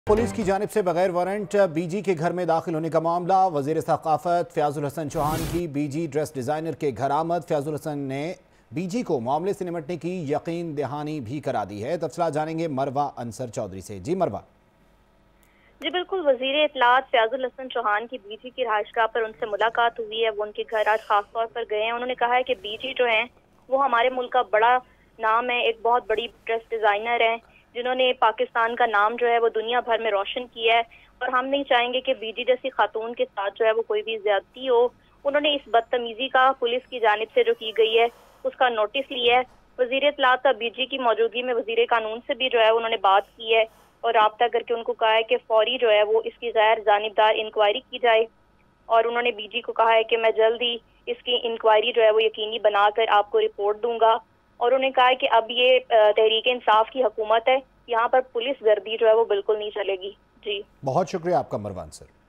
Police की जानिब से बगैर वारंट बीजी के घर में दाखिल होने का मामला। वजीर सकाफत फयाजुल हसन चौहान की बीजी ड्रेस डिजाइनर के घर आमद। फयाजुल हसन ने बीजी को मामले से निपटने की यकीन दहानी भी करा दी है। तफसीलात जानेंगे मरवा अंसर चौधरी से। जी मरवा। जी बिल्कुल, वजीर इत्तलात फयाजुल हसन चौहान की बीजी की रिहाइशगाह पर उनसे मुलाकात हुई है। वो उनके घर आज खास तौर पर गए हैं। उन्होंने कहा है कि बीजी जो है वो हमारे मुल्क का बड़ा नाम है, एक बहुत बड़ी ड्रेस डिजाइनर है जिन्होंने पाकिस्तान का नाम जो है वो दुनिया भर में रोशन किया है, और हम नहीं चाहेंगे कि बीजी जैसी खातून के साथ जो है वो कोई भी ज्यादती हो। उन्होंने इस बदतमीजी का पुलिस की जानिब से जो की गई है उसका नोटिस लिया है। वजीर इत्तलात का बीजी की मौजूदगी में वजीर कानून से भी जो है उन्होंने बात की है और राब्ता करके उनको कहा है कि फौरी जो है वो इसकी गैर जानिबदार इंक्वायरी की जाए। और उन्होंने बीजी को कहा है कि मैं जल्द ही इसकी इंक्वायरी जो है वो यकीनी बनाकर आपको रिपोर्ट दूंगा। और उन्होंने कहा है कि अब ये तहरीक इंसाफ की हुकूमत है, यहाँ पर पुलिस गर्दी जो है वो बिल्कुल नहीं चलेगी। जी बहुत शुक्रिया आपका मरवान सर।